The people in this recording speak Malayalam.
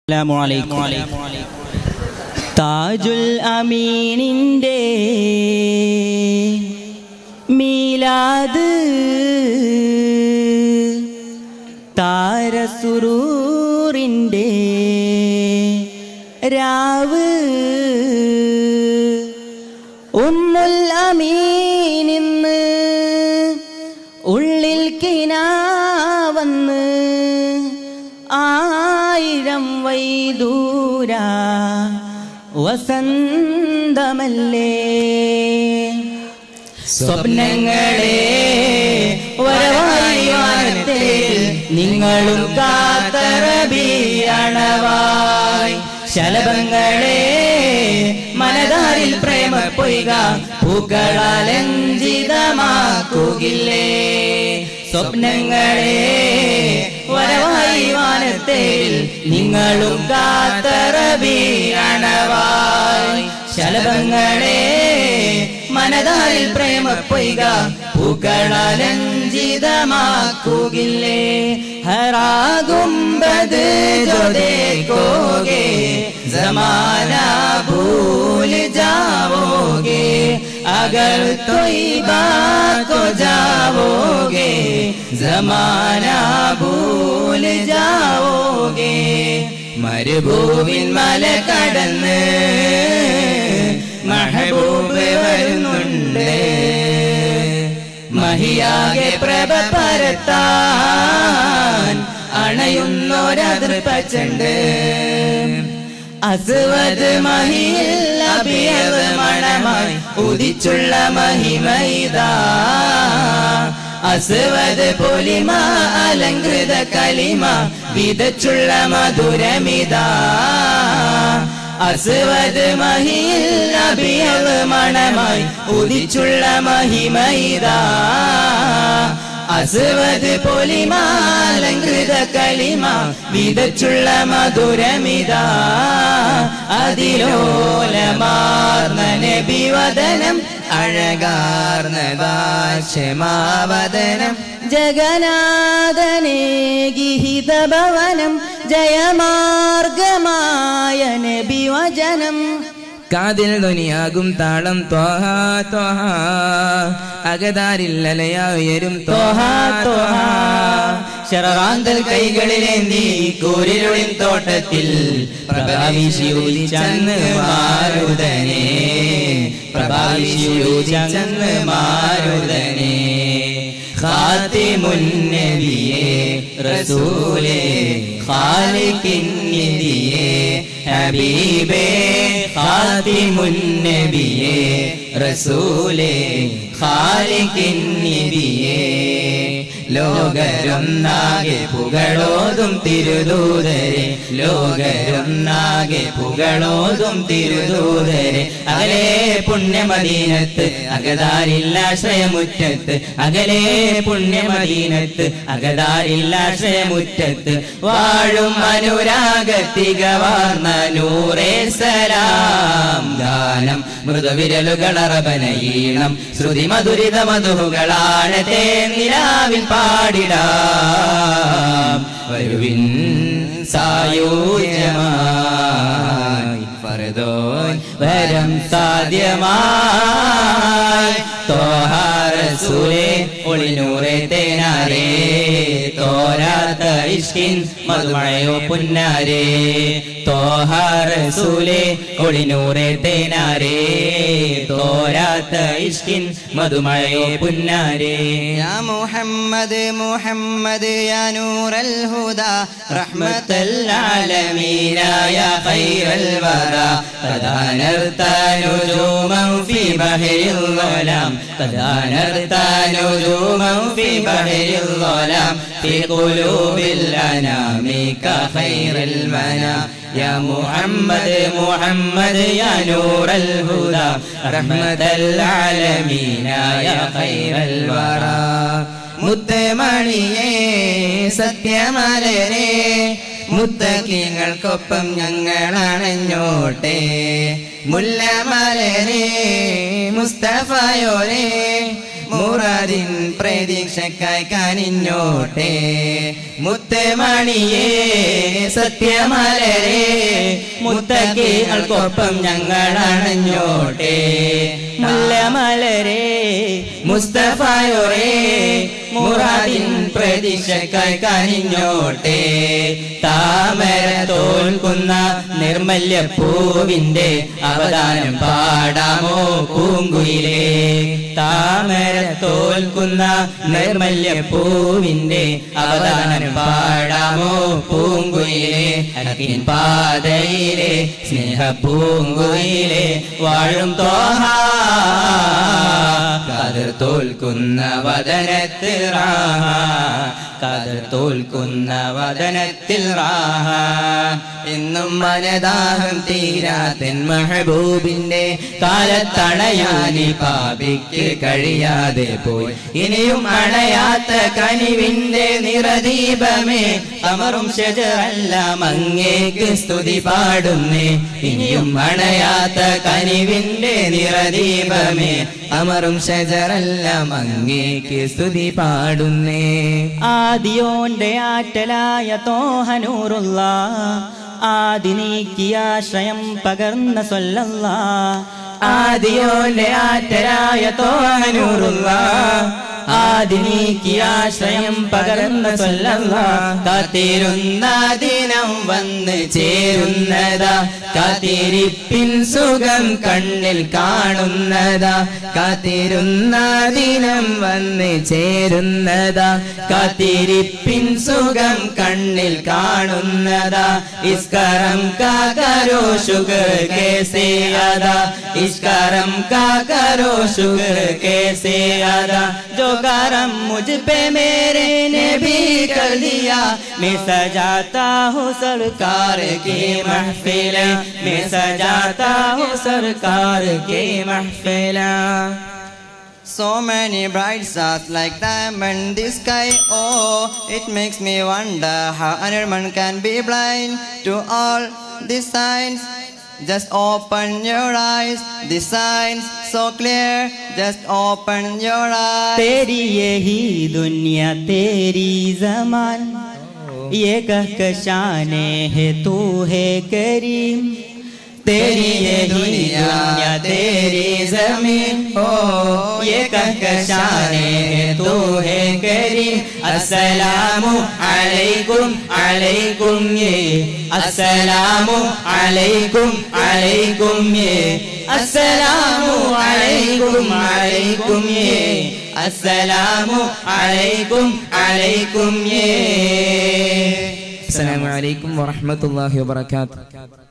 താജുൽ അമീനിൻ്റെ മീലാദ് താരസുറൂറിൻ്റെ രാവ് ഉമ്മുൽ അമീനിന്ന് ഉള്ളിൽ കിനാവന്ന് ആയിരം വൈദൂര വസന്തമല്ലേ സ്വപ്നങ്ങളെ വരവായി വാനത്തിൽ നിങ്ങളും കാത്തറബിയണവായി ശലഭങ്ങളെ മനതാരിൽ പ്രേമ പൊയ്ക പൂക്കളാലഞ്ചിതമാക്കുകില്ലേ സ്വപ്നങ്ങളെ വരവായി വാനത്തിൽ നിങ്ങളും കാത്തറബിയണവായി ശലഭങ്ങളെ മനതാരിൽ പ്രേമ പൊയ്ക പൂക്കളാലഞ്ചിതമാക്കുകില്ലേ हरा गुंबद जो देखोगे ज़माना भूल जाओगे अगर तौबा को जाओगे ज़माना भूल जाओगे മരുഭൂവിൻ മല കടന്ന് മെഹബൂബ് വരുന്നുണ്ട് മഹിയാകെ പ്രഭ പരത്താൻ അണയുന്നൊരതൃപ്പച്ചണ്ട് അസ്വദ് മഹിയിൽ അഭിയവ് മണമായി ഉദിച്ചുള്ള മഹിമൈതാ അസ്വദ് പൊലിമ അലങ്കൃത കലിമ വിതച്ചുള്ള മധുരമിതാ അസ്വദ് മഹിയിൽ അഭിയവ് മണമായി ഉദിച്ചുള്ള മഹിമൈതാ അസ്വദ് പൊലിമ അലങ്കൃത കലിമ വിതച്ചുള്ള മധുരമിതാ അതിലോലമാർന്ന നബിവദനം അഴകാർന്നതാക്ഷമാവദനം ജഗനാഥനേ ഗിഹിതഭവനം ജയമാർഗമായ നബിവചനം കാതിൽ ധ്വനിയാകും താളം ത്വഹ ത്വഹ അകതാരില്ലലയാ ഉയരും ത്വഹ ത്വഹ ശരറാന്തൽ കൈകളിലേന്തി കൂരിരുളിൻ തോട്ടത്തിൽ പ്രഭാവിശിയുദിച്ചന്ന് മാരുതനേ പ്രഭാവിശിയുദിച്ചന്ന് മാരുതനേ ഖാതിമുൻ നബിയേ റസൂലേ ഖാലിഖിൻ നിധിയേ ഹബീബേ ഖാതിമുൻ നബിയേ റസൂലേ ഖാലിഖിൻ നിധിയേ ലോകരൊന്നാകെ പുകളോതും തിരുദൂതരെ ലോകരൊന്നാകെ പുകളോതും തിരുദൂതരെ അകലെ പുണ്യമദീനത്ത് അകതാരില്ലാശ്രയമുറ്റത്ത് അകലെ പുണ്യമദീനത്ത് അകതാരില്ലാശ്രയമുറ്റത്ത് വാഴും അനുരാഗത്തികവാർന്ന നൂറേ സലാം ഗാനം മൃദുവിരലുകളറബനയീണം ശ്രുതി മധുരിത മധുകളാണ് തേനിലാവിൽ പാടിടാം വരുവിൻ സായൂജ്യമായി ഫർദോൻ വരം സാധ്യമായി ത്വഹ റസൂലേ ഒളിനൂറേ തേനാരേ തോരാത്ത ഇഷ്കിൻ മധുമഴയോ പുന്നാരേ ത്വഹ റസൂലേ ഒളിനൂറേ തേനാരേ തോരാത്ത ഇഷ്കിൻ മധുമഴയോ പുന്നാരേ യാ മുഹമ്മദ് മുഹമ്മദ് യാ നൂറൽ ഹുദാ റഹ്മത്തൽ ആലമീന യാ ഖൈറൽ വറാ തദാനർത നുജൂമൻ ഫീ ബഹരിൽ ളലാം തദാനർത നുജൂമൻ ഫീ ബഹരിൽ ളലാം ഫീ ഖുലൂബിൽ അനാമി കാ ഖൈറൽ മനാം يا محمد محمد يا نور الهدى رحمة العالمين يا خير الورى മുത്തമണിയേ സത്യമലരേ മുത്തക്കിങ്ങൾക്കൊപ്പം ഞങ്ങളണഞ്ഞോട്ടെ മുല്ലമലരേ മുസ്തഫയോരേ മുറാദിൻ പ്രതീക്ഷക്കായി കനിഞ്ഞോട്ടെ മുത്തുമണിയേ സത്യമലരേ മുത്തക്കികൾക്കൊപ്പം ഞങ്ങൾ അണഞ്ഞോട്ടെ മുല്ലമലരേ മുസ്തഫായോരേ മുറാദിൻ പ്രതീക്ഷക്കായി കനിഞ്ഞോട്ടെ താമര തോൽക്കുന്ന നിർമ്മല്യപ്പൂവിന്റെ അവദാനം പാടാമോ പൂങ്കുയിലേ താമര തോൽക്കുന്ന നിർമ്മല്യപ്പൂവിന്റെ അവദാനം പാടാമോ പൂങ്കുയിലേ ഹക്കിൻ പാതയിലെ സ്നേഹപ്പൂങ്കുയിലെ വാഴും തോഹ കതിർ തോൽക്കുന്ന വദനത്തിൽ റാഹ കതിർ തോൽക്കുന്ന വദനത്തിൽ റാഹ എന്നും മനദാഹം തീരാത്തൻ മെഹബൂബിന്റെ കാലത്തണയാനി പാപിക്ക് കഴിയാതെ പോയി ഇനിയും അണയാത്ത കനിവിന്റെ നിറദീപമേ അമറും ഷജറെല്ലാം അങ്ങേക്ക് സ്തുതി പാടുന്നേ ഇനിയും അണയാത്ത കനിവിന്റെ നിറദീപമേ അമറും ഷജറെല്ലാം അങ്ങേക്ക് സ്തുതി പാടുന്നേ ആദിയോന്റെ ആറ്റലായ തോഹനൂറുള്ള ആദി നീക്കിയാശ്രയം പകർന്ന സ്വല്ലല്ലാ ആദിയോന്റെ ആറ്റലായ തോഹനൂറുള്ള ആദി നീക്കിയാശ്രയം പകർന്ന സ്വല്ലല്ലാ കാത്തിരുന്ന ദിനം വന്ന് ചേരുന്നതാ കാത്തിരിപ്പിൻ സുഖം കണ്ണിൽ കാണുന്നതാ കാത്തിരുന്ന ദിനം വന്ന് ചേരുന്നതാ കാത്തിരിപ്പിൻ സുഖം കണ്ണിൽ കാണുന്നതാ ഇസ്കരം കാ കരോ ശുക്ർ कैसे अदा इश्करम का करो शुक्र कैसे अदा जो करम मुझ पे मेरे ने भी कर दिया मैं सजाता हूँ सरकार की महफिल मैं सजाता हूँ सरकार की महफिल So many bright stars like diamond in the sky. Oh, it makes me wonder how anyone can be blind to all the signs. Just open your eyes, the signs so clear. Just open your eyes. तेरी यही दुनिया तेरी ज़मान ये कहकर शाने है तू है करीम तेरी ये दुनिया तेरी ज़मीन हो ये कहकर शाने है तू है करीम अस्सलामु अलैकुम अलैकुम ये अस्सलामु अलैकुम अलैकुम ये अस्सलामु अलैकुम अलैकुम ये अस्सलामु अलैकुम अलैकुम ये अस्सलामु अलैकुम व रहमतुल्लाहि व बरकातुहू